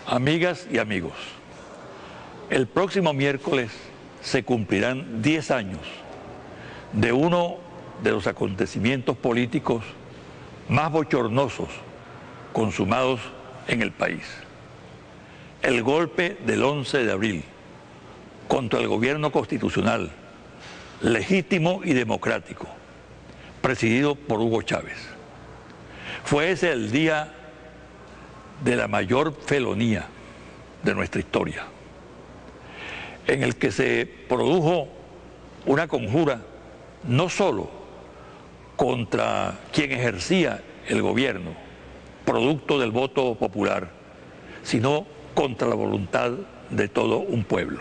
Amigas y amigos, el próximo miércoles se cumplirán 10 años de uno de los acontecimientos políticos más bochornosos consumados en el país. El golpe del 11 de abril contra el gobierno constitucional, legítimo y democrático, presidido por Hugo Chávez. Fue ese el día de la mayor felonía de nuestra historia, en el que se produjo una conjura no solo contra quien ejercía el gobierno, producto del voto popular, sino contra la voluntad de todo un pueblo.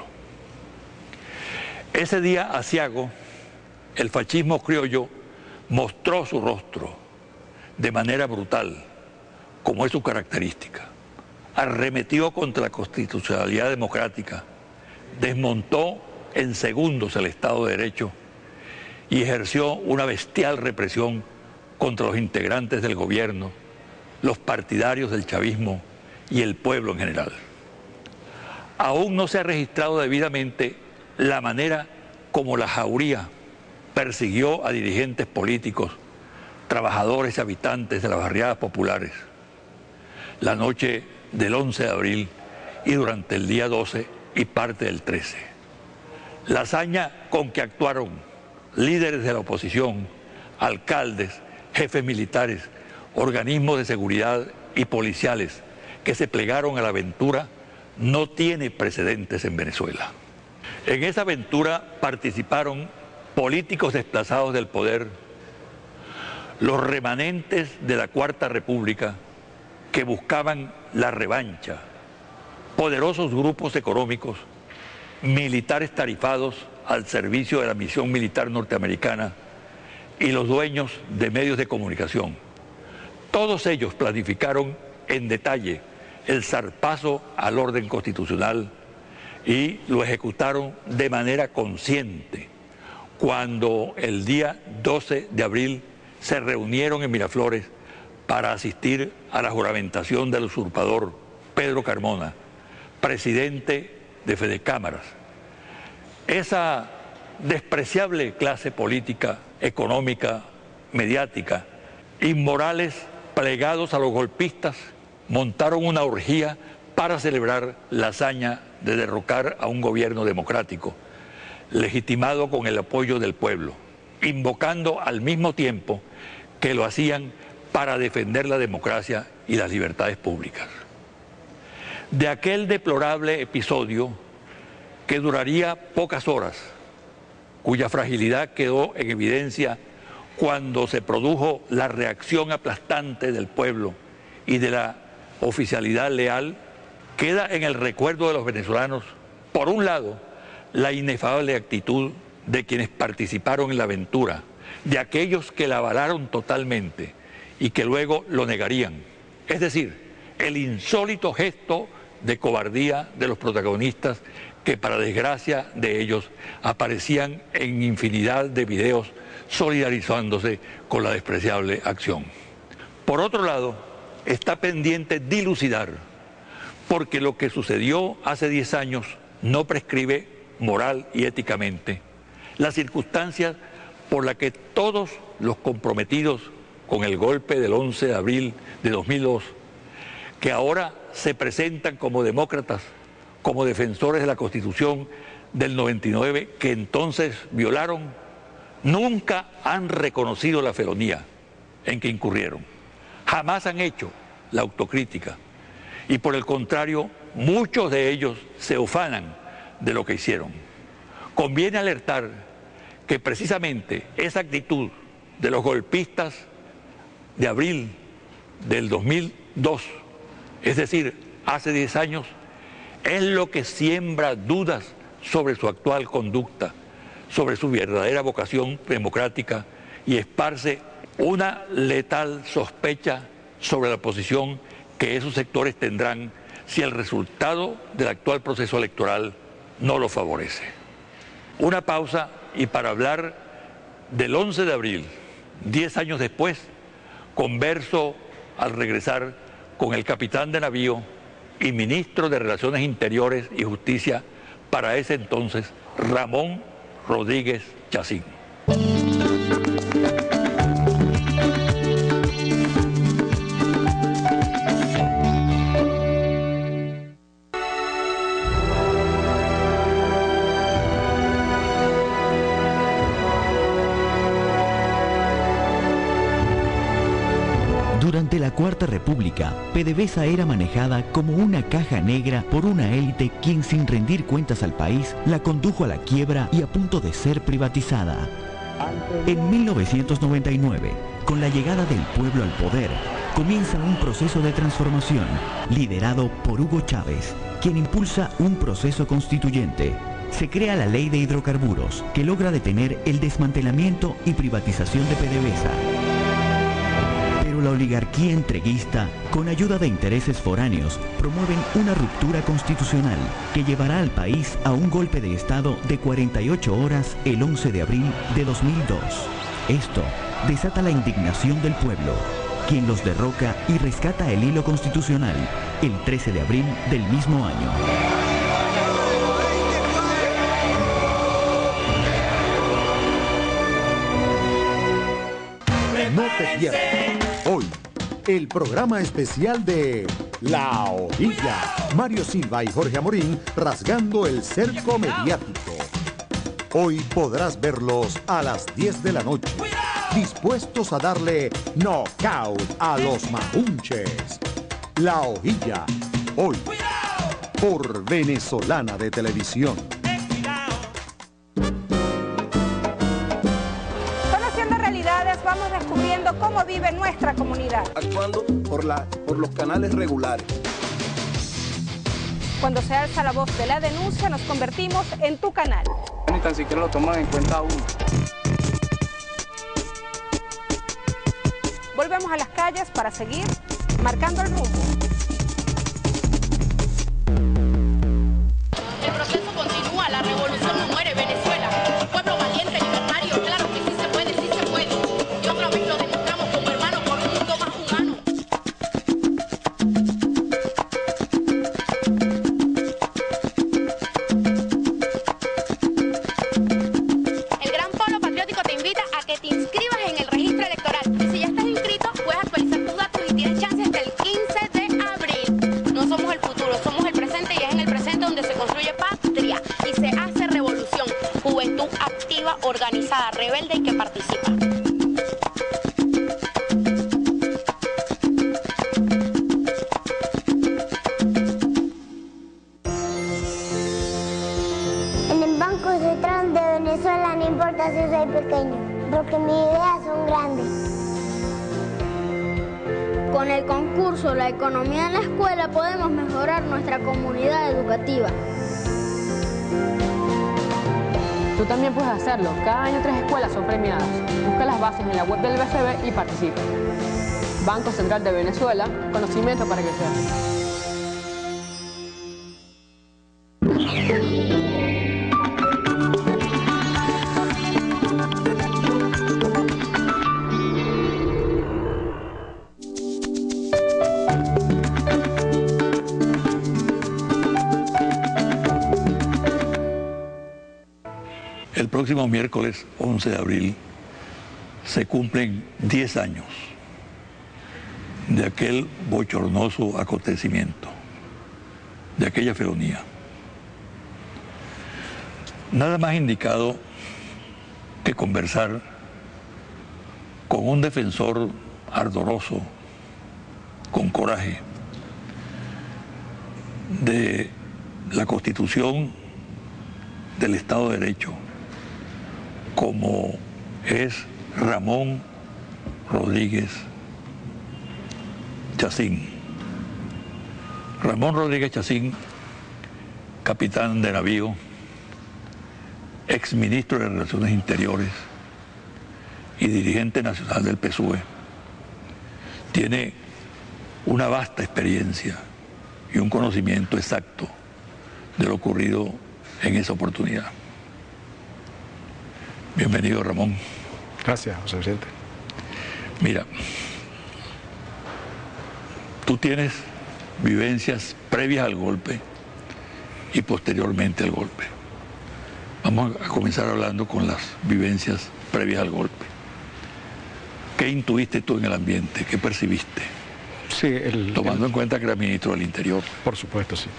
Ese día aciago, el fascismo criollo mostró su rostro de manera brutal, como es su característica. Arremetió contra la constitucionalidad democrática, desmontó en segundos el Estado de Derecho y ejerció una bestial represión contra los integrantes del gobierno, los partidarios del chavismo y el pueblo en general. Aún no se ha registrado debidamente la manera como la jauría persiguió a dirigentes políticos, trabajadores y habitantes de las barriadas populares la noche del 11 de abril y durante el día 12 y parte del 13. La hazaña con que actuaron líderes de la oposición, alcaldes, jefes militares, organismos de seguridad y policiales que se plegaron a la aventura no tiene precedentes en Venezuela. En esa aventura participaron políticos desplazados del poder, los remanentes de la Cuarta República que buscaban la revancha, poderosos grupos económicos, militares tarifados al servicio de la misión militar norteamericana y los dueños de medios de comunicación. Todos ellos planificaron en detalle el zarpazo al orden constitucional y lo ejecutaron de manera consciente cuando el día 12 de abril se reunieron en Miraflores para asistir a la juramentación del usurpador Pedro Carmona, presidente de Fedecámaras. Esa despreciable clase política, económica, mediática, inmorales, plegados a los golpistas, montaron una orgía para celebrar la hazaña de derrocar a un gobierno democrático, legitimado con el apoyo del pueblo, invocando al mismo tiempo que lo hacían para defender la democracia y las libertades públicas. De aquel deplorable episodio, que duraría pocas horas, cuya fragilidad quedó en evidencia cuando se produjo la reacción aplastante del pueblo y de la oficialidad leal, queda en el recuerdo de los venezolanos, por un lado, la inefable actitud de quienes participaron en la aventura, de aquellos que la avalaron totalmente y que luego lo negarían. Es decir, el insólito gesto de cobardía de los protagonistas que, para desgracia de ellos, aparecían en infinidad de videos solidarizándose con la despreciable acción. Por otro lado, está pendiente dilucidar, porque lo que sucedió hace 10 años no prescribe moral y éticamente, las circunstancias por las que todos los comprometidos con el golpe del 11 de abril de 2002, que ahora se presentan como demócratas, como defensores de la Constitución del 99, que entonces violaron, nunca han reconocido la felonía en que incurrieron. Jamás han hecho la autocrítica y, por el contrario, muchos de ellos se ufanan de lo que hicieron. Conviene alertar que precisamente esa actitud de los golpistas de abril del 2002, es decir, hace 10 años, es lo que siembra dudas sobre su actual conducta, sobre su verdadera vocación democrática y esparce una letal sospecha sobre la posición que esos sectores tendrán si el resultado del actual proceso electoral no lo favorece. Una pausa y para hablar del 11 de abril, 10 años después, converso al regresar con el capitán de navío y ministro de Relaciones Interiores y Justicia para ese entonces, Ramón Rodríguez Chacín. Durante la Cuarta República, PDVSA era manejada como una caja negra por una élite quien, sin rendir cuentas al país, la condujo a la quiebra y a punto de ser privatizada. En 1999, con la llegada del pueblo al poder, comienza un proceso de transformación liderado por Hugo Chávez, quien impulsa un proceso constituyente. Se crea la Ley de Hidrocarburos, que logra detener el desmantelamiento y privatización de PDVSA. Pero la oligarquía entreguista, con ayuda de intereses foráneos, promueven una ruptura constitucional que llevará al país a un golpe de Estado de 48 horas el 11 de abril de 2002. Esto desata la indignación del pueblo, quien los derroca y rescata el hilo constitucional el 13 de abril del mismo año. No te pierdas hoy el programa especial de La Hojilla. Mario Silva y Jorge Amorín rasgando el cerco mediático. Hoy podrás verlos a las 10 de la noche, dispuestos a darle knockout a los majunches. La Hojilla, hoy, por Venezolana de Televisión. Conociendo realidades, vamos descubriendo cómo vive nuestra comunidad. Actuando por los canales regulares. Cuando se alza la voz de la denuncia, nos convertimos en tu canal. Ni tan siquiera lo toman en cuenta uno. Volvemos a las calles para seguir marcando el rumbo. El proceso continúa, la revolución no muere, Venezuela. Un pueblo valiente, libertario, claro que sí se puede, sí se puede. Y otra vez lo demostramos como hermanos por un mundo más humano. El Gran Polo Patriótico te invita a que te inscribas en el registro electoral. Y si ya estás inscrito, puedes actualizar tus datos y tienes chance hasta el 15 de abril. No somos el futuro, somos el presente y es en el presente donde se construye patria y se hace revolución. Juventud activa, organizada, rebelde y que participa. En el Banco Central de Venezuela no importa si soy pequeño, porque mis ideas son grandes. Con el concurso La Economía en la Escuela podemos mejorar nuestra comunidad educativa. Tú también puedes hacerlo. Cada año 3 escuelas son premiadas. Busca las bases en la web del BCB y participa. Banco Central de Venezuela, conocimiento para crecer. El próximo miércoles 11 de abril se cumplen 10 años de aquel bochornoso acontecimiento, de aquella felonía. Nada más indicado que conversar con un defensor ardoroso, con coraje, de la Constitución del Estado de Derecho, como es Ramón Rodríguez Chacín. Ramón Rodríguez Chacín, capitán de navío, exministro de Relaciones Interiores y dirigente nacional del PSUV, tiene una vasta experiencia y un conocimiento exacto de lo ocurrido en esa oportunidad. Bienvenido, Ramón. Gracias, José Vicente. Mira, tú tienes vivencias previas al golpe y posteriormente al golpe. Vamos a comenzar hablando con las vivencias previas al golpe. ¿Qué intuiste tú en el ambiente? ¿Qué percibiste? Sí, tomando en cuenta que era ministro del Interior. Por supuesto, sí.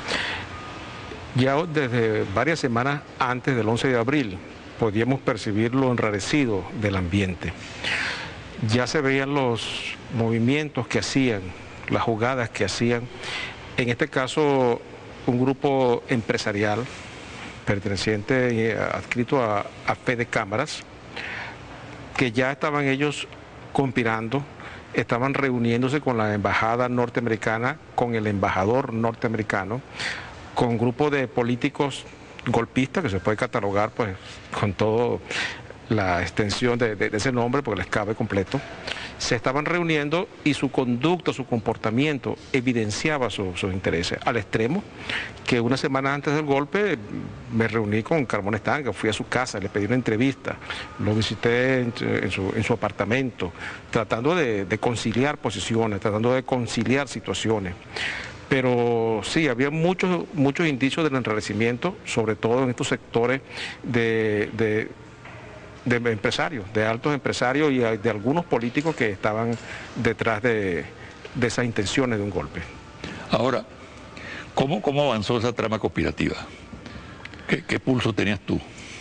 Ya desde varias semanas antes del 11 de abril podíamos percibir lo enrarecido del ambiente. Ya se veían los movimientos que hacían, las jugadas que hacían. En este caso, un grupo empresarial perteneciente, adscrito a Fede Cámaras, que ya estaban ellos conspirando, estaban reuniéndose con la embajada norteamericana, con el embajador norteamericano, con un grupo de políticos golpistas, que se puede catalogar pues con toda la extensión de ese nombre, porque les cabe completo. Se estaban reuniendo y su conducta, su comportamiento evidenciaba sus intereses, al extremo que una semana antes del golpe me reuní con Carmona Estanga, fui a su casa, le pedí una entrevista, lo visité en su apartamento, tratando de conciliar posiciones, tratando de conciliar situaciones. Pero sí, había muchos indicios del enrarecimiento, sobre todo en estos sectores de empresarios, de altos empresarios y de algunos políticos que estaban detrás de esas intenciones de un golpe. Ahora, ¿cómo avanzó esa trama conspirativa? ¿Qué pulso tenías tú?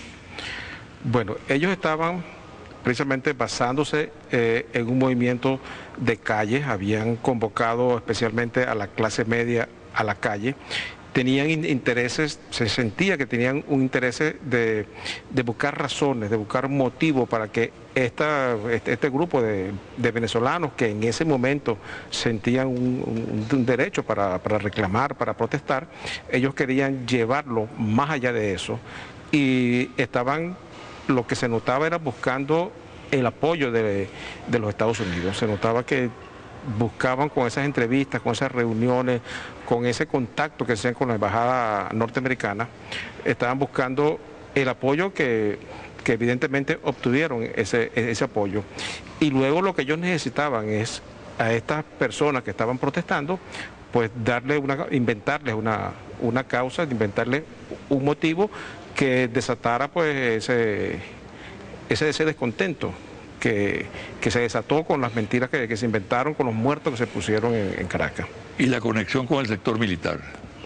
Bueno, ellos estaban precisamente basándose en un movimiento de calle, habían convocado especialmente a la clase media a la calle. Tenían intereses, se sentía que tenían un interés de buscar razones, de buscar motivos para que este grupo de venezolanos que en ese momento sentían un derecho para reclamar, para protestar, ellos querían llevarlo más allá de eso y lo que se notaba era buscando el apoyo de los Estados Unidos. Se notaba que buscaban con esas entrevistas, con esas reuniones, con ese contacto que hacían con la embajada norteamericana, estaban buscando el apoyo que evidentemente obtuvieron ese apoyo. Y luego lo que ellos necesitaban es a estas personas que estaban protestando, pues inventarles una causa, inventarles un motivo que desatara pues ese descontento que se desató con las mentiras que se inventaron, con los muertos que se pusieron en Caracas. ¿Y la conexión con el sector militar?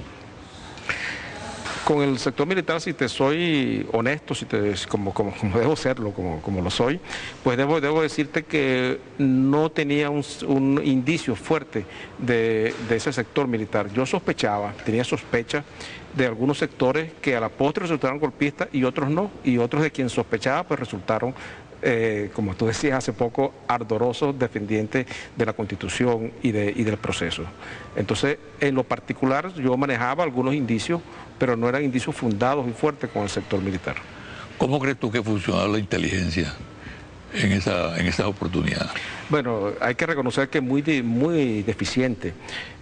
Con el sector militar, si te soy honesto, como debo serlo, como lo soy, pues debo decirte que no tenía un indicio fuerte de ese sector militar. Yo tenía sospecha de algunos sectores que a la postre resultaron golpistas y otros no, y otros de quien sospechaba pues resultaron, como tú decías hace poco, ardorosos defendientes de la Constitución y del proceso. Entonces, en lo particular, yo manejaba algunos indicios, pero no eran indicios fundados y fuertes con el sector militar. ¿Cómo crees tú que funcionaba la inteligencia en esa oportunidad? Bueno, hay que reconocer que es muy deficiente.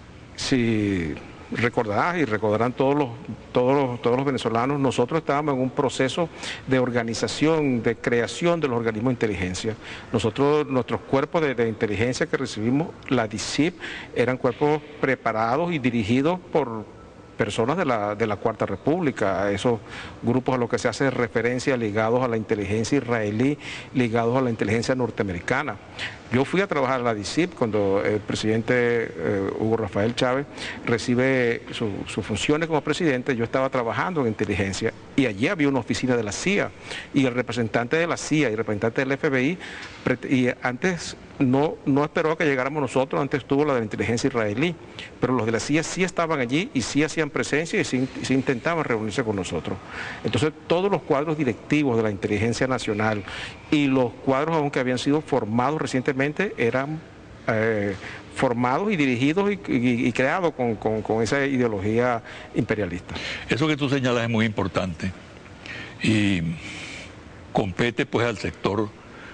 Si recordarás y recordarán todos los venezolanos, nosotros estábamos en un proceso de organización, de creación de los organismos de inteligencia. Nuestros cuerpos de inteligencia que recibimos, la DICIP, eran cuerpos preparados y dirigidos por personas de la Cuarta República, a esos grupos a los que se hace referencia ligados a la inteligencia israelí, ligados a la inteligencia norteamericana. Yo fui a trabajar a la DICIP cuando el presidente Hugo Rafael Chávez recibe sus funciones como presidente. Yo estaba trabajando en inteligencia y allí había una oficina de la CIA y el representante de la CIA y el representante del FBI, y antes no esperó a que llegáramos nosotros, antes estuvo la de la inteligencia israelí, pero los de la CIA sí estaban allí y sí hacían presencia y sí intentaban reunirse con nosotros. Entonces todos los cuadros directivos de la inteligencia nacional y los cuadros aunque habían sido formados recientemente eran formados y dirigidos y creados con esa ideología imperialista. Eso que tú señalas es muy importante y compete pues al sector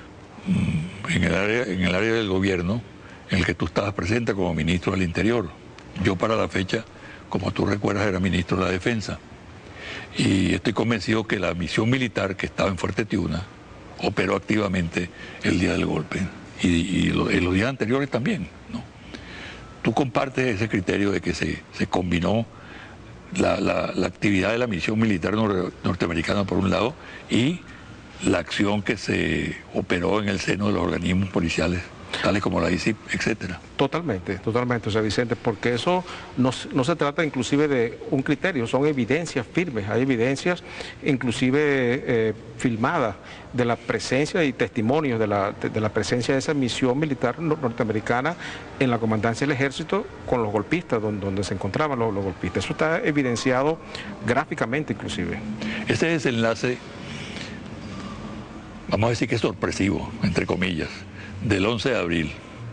en el área del gobierno en el que tú estabas presente como ministro del Interior. Yo para la fecha, como tú recuerdas, era ministro de la Defensa y estoy convencido que la misión militar que estaba en Fuerte Tiuna operó activamente el día del golpe y los días anteriores también, ¿no? ¿Tú compartes ese criterio de que se combinó la actividad de la misión militar norteamericana por un lado y la acción que se operó en el seno de los organismos policiales, tales como la ICIP, etcétera? Totalmente, totalmente, José Vicente, porque eso no se trata inclusive de un criterio, son evidencias firmes, hay evidencias inclusive filmadas de la presencia y testimonios de la presencia de esa misión militar norteamericana en la comandancia del ejército con los golpistas, donde se encontraban los golpistas. Eso está evidenciado gráficamente inclusive. Ese desenlace, vamos a decir que es sorpresivo, entre comillas, del 11 de abril,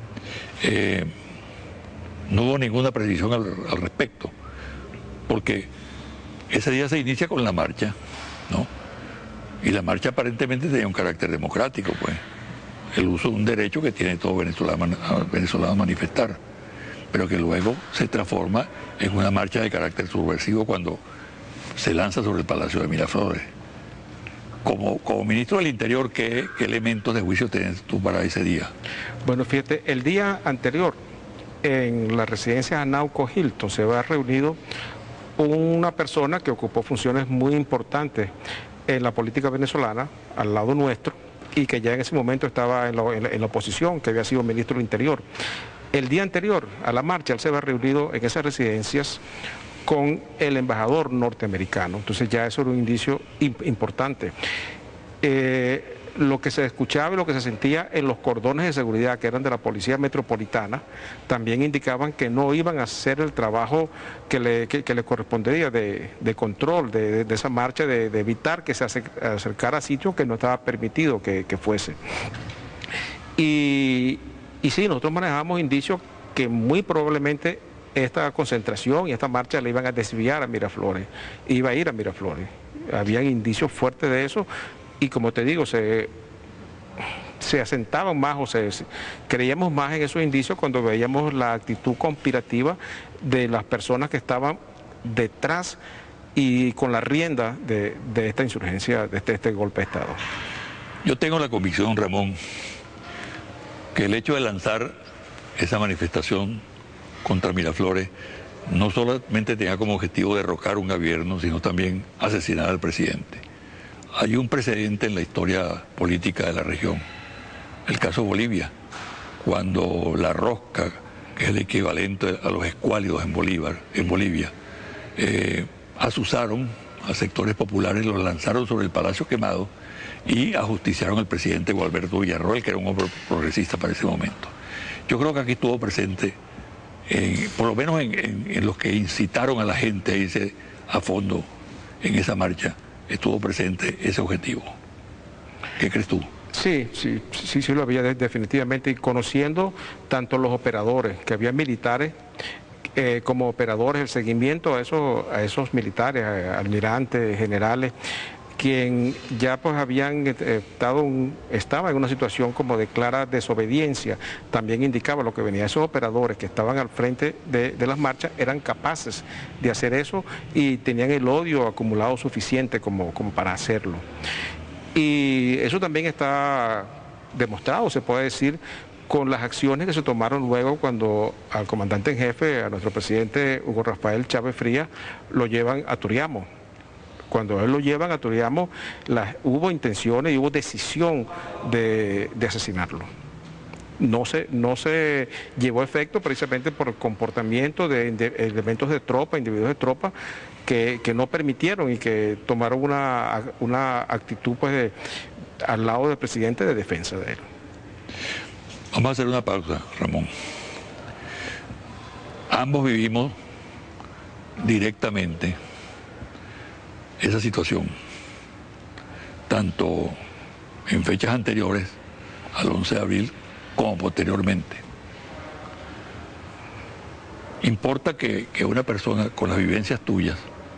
no hubo ninguna precisión al respecto, porque ese día se inicia con la marcha, ¿no? Y la marcha aparentemente tenía un carácter democrático, pues, el uso de un derecho que tiene todo venezolano a manifestar, pero que luego se transforma en una marcha de carácter subversivo cuando se lanza sobre el Palacio de Miraflores. Como ministro del Interior, ¿qué elementos de juicio tienes tú para ese día? Bueno, fíjate, el día anterior en la residencia de Anauco Hilton se había reunido una persona que ocupó funciones muy importantes en la política venezolana, al lado nuestro, y que ya en ese momento estaba en la oposición, que había sido ministro del Interior. El día anterior a la marcha, él se había reunido en esas residencias con el embajador norteamericano, entonces ya eso era un indicio importante. Lo que se escuchaba y lo que se sentía en los cordones de seguridad que eran de la Policía Metropolitana también indicaban que no iban a hacer el trabajo que le correspondería de control de esa marcha, de evitar que se acercara a sitios que no estaba permitido que fuese. Y sí, nosotros manejamos indicios que muy probablemente esta concentración y esta marcha le iban a desviar a Miraflores, iba a ir a Miraflores. Habían indicios fuertes de eso y, como te digo, se asentaban más creíamos más en esos indicios cuando veíamos la actitud conspirativa de las personas que estaban detrás y con la rienda de esta insurgencia, de este golpe de Estado. Yo tengo la convicción, Ramón, que el hecho de lanzar esa manifestación contra Miraflores no solamente tenía como objetivo derrocar un gobierno, sino también asesinar al presidente. Hay un precedente en la historia política de la región, el caso Bolivia, cuando la rosca, que es el equivalente a los escuálidos en Bolivia, asusaron a sectores populares, los lanzaron sobre el Palacio Quemado y ajusticiaron al presidente Gualberto Villarroel, que era un hombre progresista para ese momento. Yo creo que aquí estuvo presente, por lo menos en los que incitaron a la gente a irse a fondo en esa marcha, estuvo presente ese objetivo. ¿Qué crees tú? Sí, lo había definitivamente, y conociendo tanto los operadores, que había militares, como operadores, el seguimiento a esos militares, almirantes, generales, quien ya pues estaba en una situación como de clara desobediencia, también indicaba lo que venía. Esos operadores que estaban al frente de las marchas eran capaces de hacer eso y tenían el odio acumulado suficiente como para hacerlo. Y eso también está demostrado, se puede decir, con las acciones que se tomaron luego cuando al comandante en jefe, a nuestro presidente Hugo Rafael Chávez Frías, lo llevan a Turiamo. Cuando él lo llevan a Turiamo, hubo intenciones y hubo decisión de asesinarlo. No se llevó a efecto precisamente por el comportamiento de elementos de tropa, individuos de tropa, que no permitieron y que tomaron una actitud pues al lado del presidente de defensa de él. Vamos a hacer una pausa, Ramón. Ambos vivimos directamente esa situación, tanto en fechas anteriores al 11 de abril como posteriormente. Importa que una persona con las vivencias tuyas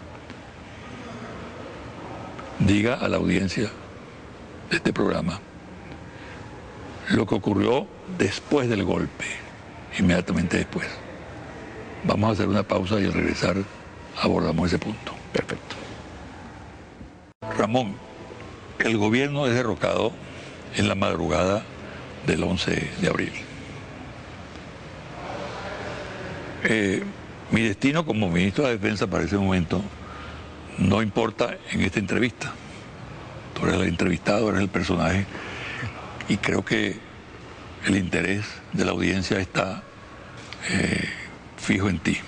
diga a la audiencia de este programa lo que ocurrió después del golpe, inmediatamente después. Vamos a hacer una pausa y al regresar abordamos ese punto. Perfecto. Ramón, el gobierno es derrocado en la madrugada del 11 de abril. Mi destino como ministro de Defensa para ese momento no importa en esta entrevista. Tú eres el entrevistado, eres el personaje, y creo que el interés de la audiencia está fijo en ti.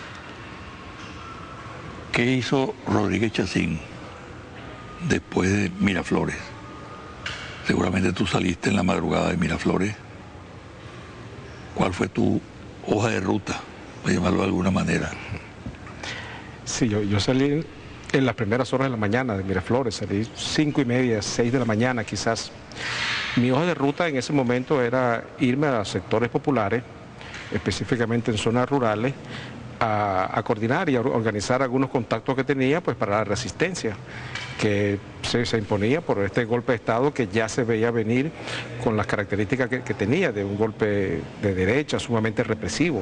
¿Qué hizo Rodríguez Chacín después de Miraflores? Seguramente tú saliste en la madrugada de Miraflores. ¿Cuál fue tu hoja de ruta, para llamarlo de alguna manera? Sí, yo salí en las primeras horas de la mañana de Miraflores, salí 5:30, 6 de la mañana quizás. Mi hoja de ruta en ese momento era irme a sectores populares, específicamente en zonas rurales, a coordinar y a organizar algunos contactos que tenía pues para la resistencia que se imponía por este golpe de Estado que ya se veía venir con las características que tenía de un golpe de derecha sumamente represivo.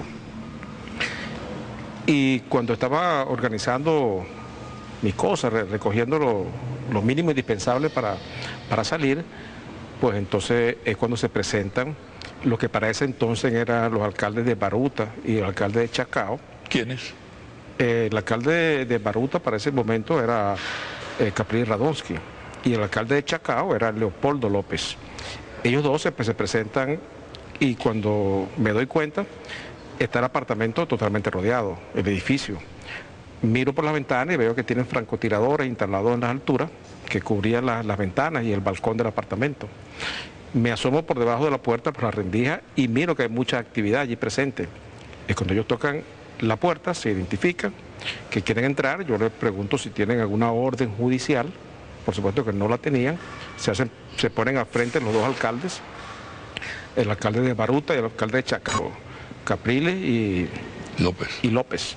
Y cuando estaba organizando mis cosas, recogiendo lo mínimo indispensable para salir, pues entonces es cuando se presentan lo que para ese entonces eran los alcaldes de Baruta y el alcalde de Chacao. ¿Quiénes? El alcalde de Baruta para ese momento era Capriles Radonsky y el alcalde de Chacao era Leopoldo López. Ellos dos se presentan y cuando me doy cuenta está el apartamento totalmente rodeado, el edificio. Miro por la ventana y veo que tienen francotiradores instalados en las alturas que cubrían las ventanas y el balcón del apartamento. Me asomo por debajo de la puerta, por la rendija, y miro que hay mucha actividad allí presente. Es cuando ellos tocan la puerta, se identifican, que quieren entrar, yo les pregunto si tienen alguna orden judicial, por supuesto que no la tenían, se ponen al frente los dos alcaldes, el alcalde de Baruta y el alcalde de Chacao, Capriles y López.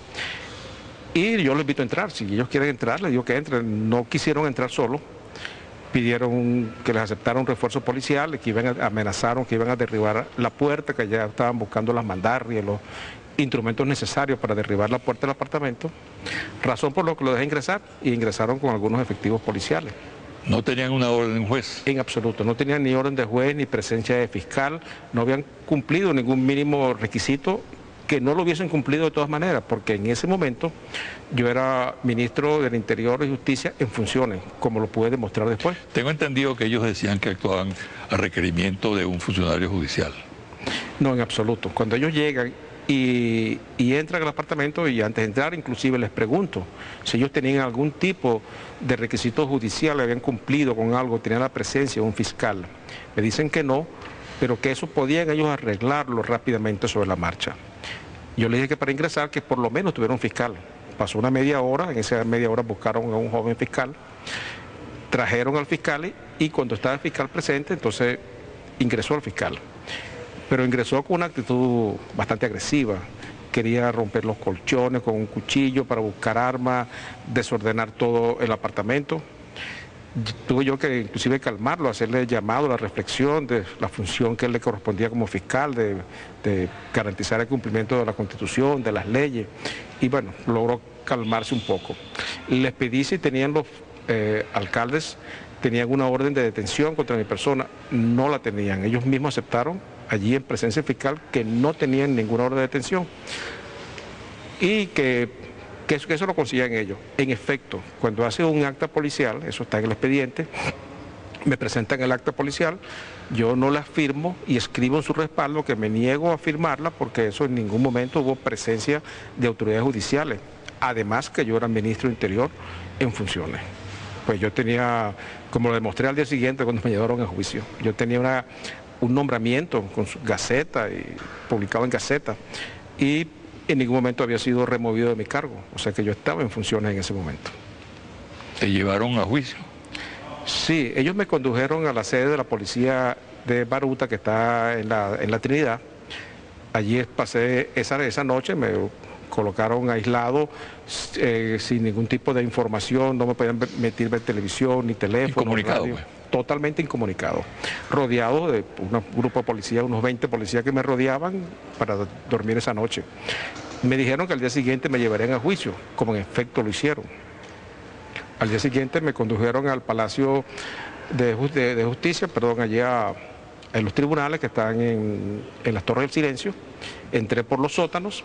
Y yo les invito a entrar, si ellos quieren entrar, les digo que entren, no quisieron entrar solos, pidieron que les aceptara un refuerzo policial, que amenazaron que iban a derribar la puerta, que ya estaban buscando las mandarrias, los instrumentos necesarios para derribar la puerta del apartamento, razón por lo que lo dejé ingresar, y ingresaron con algunos efectivos policiales. ¿No tenían una orden de juez? En absoluto, no tenían ni orden de juez ni presencia de fiscal, no habían cumplido ningún mínimo requisito, que no lo hubiesen cumplido de todas maneras, porque en ese momento yo era ministro del Interior y Justicia en funciones, como lo pude demostrar después. Tengo entendido que ellos decían que actuaban a requerimiento de un funcionario judicial. No, en absoluto. Cuando ellos llegan y entran al apartamento, y antes de entrar inclusive les pregunto si ellos tenían algún tipo de requisito judicial, habían cumplido con algo, tenían la presencia de un fiscal. Me dicen que no, pero que eso podían ellos arreglarlo rápidamente sobre la marcha. Yo les dije que para ingresar que por lo menos tuviera un fiscal. Pasó una media hora, en esa media hora buscaron a un joven fiscal, trajeron al fiscal y cuando estaba el fiscal presente, entonces ingresó el fiscal. Pero ingresó con una actitud bastante agresiva. Quería romper los colchones con un cuchillo para buscar armas, desordenar todo el apartamento. Tuve yo que inclusive calmarlo, hacerle llamado a la reflexión de la función que él le correspondía como fiscal, de garantizar el cumplimiento de la Constitución, de las leyes, y bueno, logró calmarse un poco. Les pedí si tenían los alcaldes, tenían una orden de detención contra mi persona, no la tenían, ellos mismos aceptaron allí en presencia fiscal que no tenían ninguna orden de detención y que eso lo consiguen ellos. En efecto, cuando hace un acta policial, eso está en el expediente, me presentan el acta policial, yo no la firmo y escribo en su respaldo que me niego a firmarla porque eso en ningún momento hubo presencia de autoridades judiciales. Además que yo era ministro de Interior en funciones. Pues yo tenía, como lo demostré al día siguiente cuando me llevaron a juicio, yo tenía un nombramiento con su Gaceta, y publicado en Gaceta, y en ningún momento había sido removido de mi cargo, o sea que yo estaba en funciones en ese momento. ¿Te llevaron a juicio? Sí, ellos me condujeron a la sede de la policía de Baruta, que está en la Trinidad. Allí pasé esa noche, me colocaron aislado, sin ningún tipo de información, no me podían meter ver televisión ni teléfono. Incomunicado, radio, pues. Totalmente incomunicado, rodeado de un grupo de policías, unos 20 policías que me rodeaban para dormir esa noche. Me dijeron que al día siguiente me llevarían a juicio, como en efecto lo hicieron. Al día siguiente me condujeron al Palacio de Justicia, allá en los tribunales que están en las Torres del Silencio. Entré por los sótanos,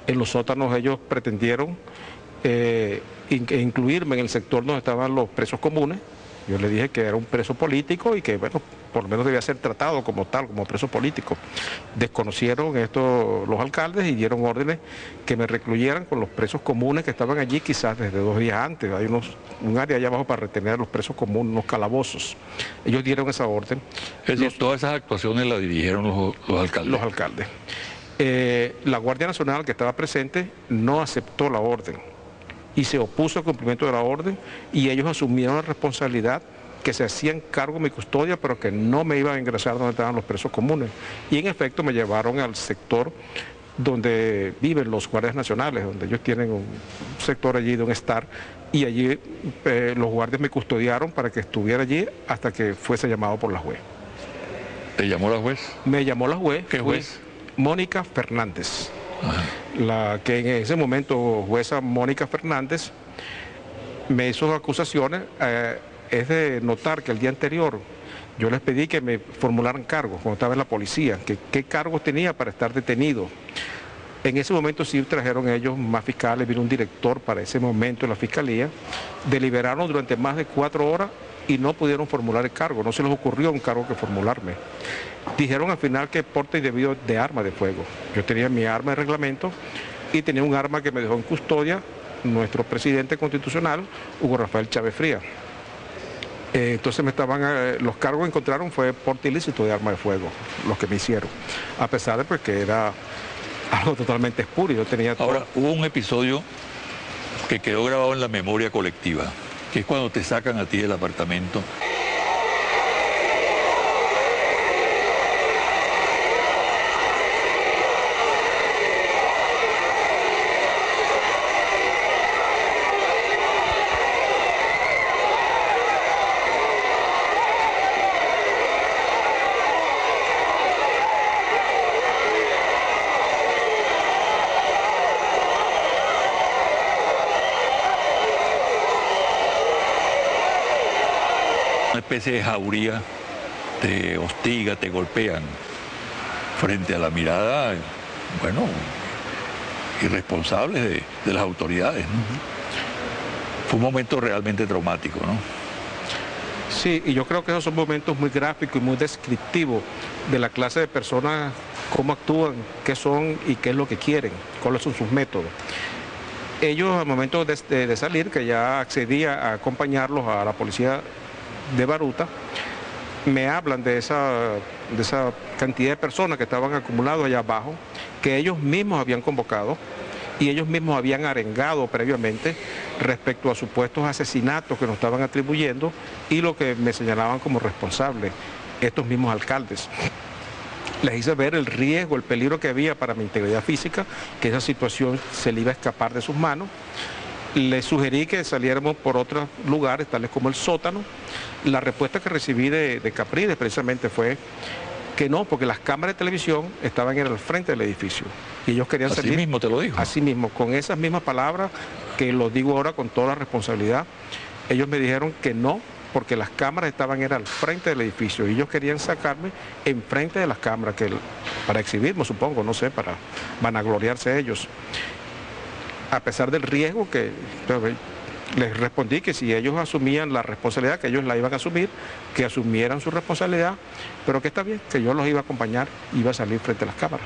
En los sótanos ellos pretendieron incluirme en el sector donde estaban los presos comunes. Yo le dije que era un preso político y que, bueno, por lo menos debía ser tratado como tal, como preso político. Desconocieron esto los alcaldes y dieron órdenes que me recluyeran con los presos comunes que estaban allí quizás desde 2 días antes. Hay un área allá abajo para retener a los presos comunes, unos calabozos. Ellos dieron esa orden. Es decir, todas esas actuaciones las dirigieron los alcaldes. Los alcaldes. La Guardia Nacional que estaba presente no aceptó la orden y se opuso al cumplimiento de la orden, y ellos asumieron la responsabilidad que se hacían cargo de mi custodia, pero que no me iban a ingresar donde estaban los presos comunes. Y en efecto me llevaron al sector donde viven los guardias nacionales, donde ellos tienen un sector allí de un estar, y allí los guardias me custodiaron para que estuviera allí hasta que fuese llamado por la juez. ¿Te llamó la juez? Me llamó la juez. ¿Qué juez? Mónica Fernández. La que en ese momento, jueza Mónica Fernández, me hizo acusaciones. Es de notar que el día anterior yo les pedí que me formularan cargos cuando estaba en la policía, que qué cargos tenía para estar detenido. En ese momento sí trajeron ellos más fiscales, vino un director para ese momento en la fiscalía, deliberaron durante más de 4 horas y no pudieron formular el cargo, no se les ocurrió un cargo que formularme. Dijeron al final que porte indebido de arma de fuego. Yo tenía mi arma de reglamento y tenía un arma que me dejó en custodia nuestro presidente constitucional, Hugo Rafael Chávez Frías. Entonces los cargos que encontraron fue porte ilícito de arma de fuego, los que me hicieron, a pesar de pues, que era algo totalmente espurio. Yo tenía todo. Ahora, hubo un episodio que quedó grabado en la memoria colectiva, que es cuando te sacan a ti del apartamento. Una especie de jauría, te hostiga, te golpean frente a la mirada, bueno, irresponsable de las autoridades, ¿no? Fue un momento realmente traumático, ¿no? Sí, y yo creo que esos son momentos muy gráficos y muy descriptivos de la clase de personas, cómo actúan, qué son y qué es lo que quieren, cuáles son sus métodos. Ellos al momento de salir, que ya accedía a acompañarlos a la policía de Baruta, me hablan de esa cantidad de personas que estaban acumuladas allá abajo, que ellos mismos habían convocado y ellos mismos habían arengado previamente respecto a supuestos asesinatos que nos estaban atribuyendo y lo que me señalaban como responsable estos mismos alcaldes. Les hice ver el riesgo, el peligro que había para mi integridad física, que esa situación se le iba a escapar de sus manos. Les sugerí que saliéramos por otros lugares, tales como el sótano. La respuesta que recibí de Capriles precisamente fue que no, porque las cámaras de televisión estaban en el frente del edificio y ellos querían salir. Así mismo te lo dijo. Así mismo, con esas mismas palabras, que lo digo ahora con toda la responsabilidad, ellos me dijeron que no, porque las cámaras estaban al frente del edificio y ellos querían sacarme enfrente de las cámaras, para exhibirme, supongo, no sé, para vanagloriarse ellos. A pesar del riesgo les respondí que si ellos asumían la responsabilidad, que ellos la iban a asumir, que asumieran su responsabilidad, pero que está bien, que yo los iba a acompañar, iba a salir frente a las cámaras.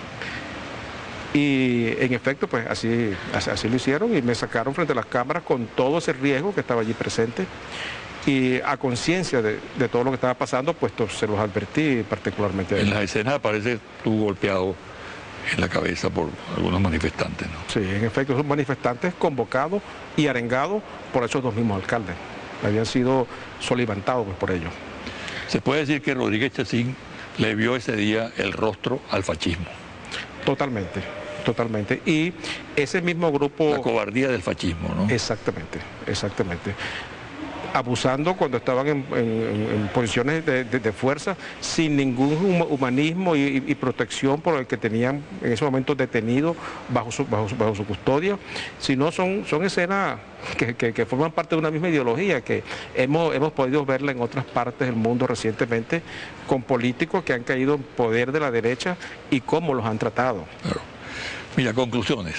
Y en efecto, pues así lo hicieron y me sacaron frente a las cámaras con todo ese riesgo que estaba allí presente. Y a conciencia de todo lo que estaba pasando, pues se los advertí particularmente. En las escenas aparece tú golpeado en la cabeza por algunos manifestantes, ¿no? Sí, en efecto, son manifestantes convocados y arengados por esos dos mismos alcaldes. Habían sido solivantados pues, por ellos. Se puede decir que Rodríguez Chacín le vio ese día el rostro al fascismo. Totalmente, totalmente. Y ese mismo grupo... La cobardía del fascismo, ¿no? Exactamente, exactamente. Abusando cuando estaban en posiciones de fuerza, sin ningún humanismo y protección por el que tenían en ese momento detenido bajo su custodia, sino son escenas que forman parte de una misma ideología, que hemos podido verla en otras partes del mundo recientemente, con políticos que han caído en poder de la derecha y cómo los han tratado. Claro. Mira, conclusiones.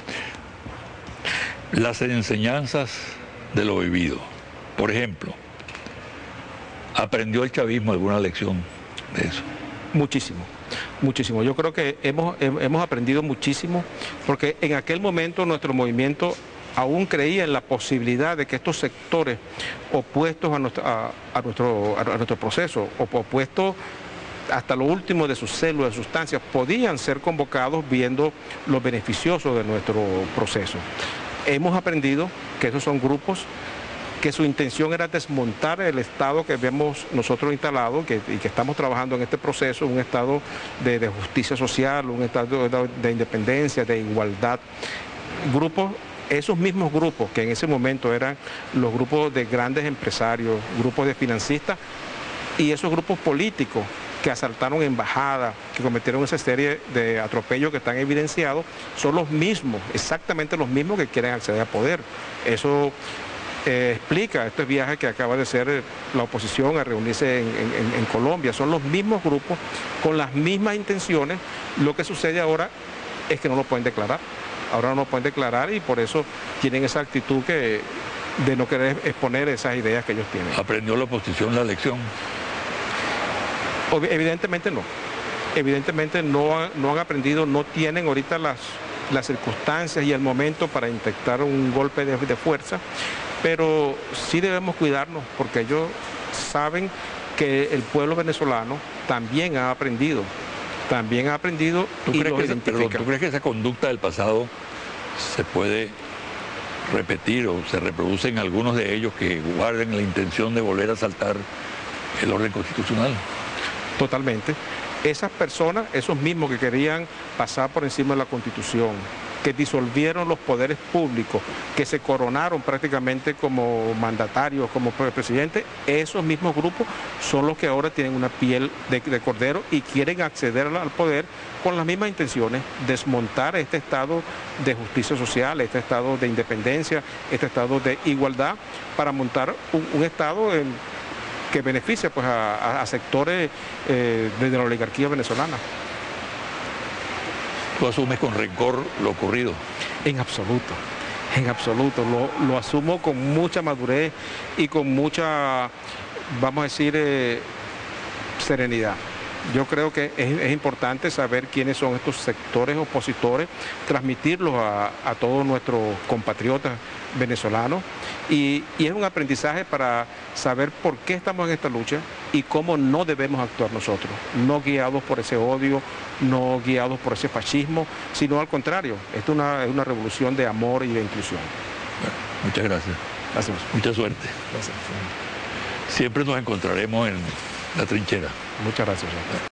Las enseñanzas de lo vivido. Por ejemplo, ¿aprendió el chavismo alguna lección de eso? Muchísimo, muchísimo. Yo creo que hemos aprendido muchísimo porque en aquel momento nuestro movimiento aún creía en la posibilidad de que estos sectores opuestos a nuestro proceso, opuestos hasta lo último de sus células, sustancias, podían ser convocados viendo lo beneficioso de nuestro proceso. Hemos aprendido que esos son grupos que su intención era desmontar el Estado que vemos nosotros instalado y que estamos trabajando en este proceso, un Estado de justicia social, un Estado de independencia, de igualdad. Esos mismos grupos que en ese momento eran los grupos de grandes empresarios, grupos de financistas y esos grupos políticos que asaltaron embajadas, que cometieron esa serie de atropellos que están evidenciados, son los mismos, exactamente los mismos que quieren acceder al poder. Eso explica este viaje que acaba de hacer la oposición a reunirse en Colombia. Son los mismos grupos con las mismas intenciones. Lo que sucede ahora es que no lo pueden declarar. Ahora no lo pueden declarar y por eso tienen esa actitud de no querer exponer esas ideas que ellos tienen. ¿Aprendió la oposición la lección? Evidentemente no. Evidentemente no han aprendido, no tienen ahorita las circunstancias y el momento para intentar un golpe de fuerza, pero sí debemos cuidarnos porque ellos saben que el pueblo venezolano también ha aprendido y lo identifica. ¿Tú crees que esa conducta del pasado se puede repetir o se reproduce en algunos de ellos que guarden la intención de volver a asaltar el orden constitucional? Totalmente. Esas personas, esos mismos que querían pasar por encima de la Constitución, que disolvieron los poderes públicos, que se coronaron prácticamente como mandatarios, como presidentes, esos mismos grupos son los que ahora tienen una piel de cordero y quieren acceder al poder con las mismas intenciones, desmontar este estado de justicia social, este estado de independencia, este estado de igualdad, para montar un estado que beneficie pues, a sectores de la oligarquía venezolana. ¿Tú asumes con rencor lo ocurrido? En absoluto, lo asumo con mucha madurez y con mucha, vamos a decir, serenidad. Yo creo que es importante saber quiénes son estos sectores opositores, transmitirlos a todos nuestros compatriotas venezolanos y es un aprendizaje para saber por qué estamos en esta lucha y cómo no debemos actuar nosotros, no guiados por ese odio, no guiados por ese fascismo, sino al contrario, esto es una revolución de amor y de inclusión. Bueno, muchas gracias. Gracias. Mucha suerte. Gracias. Siempre nos encontraremos en la trinchera. Muchas gracias.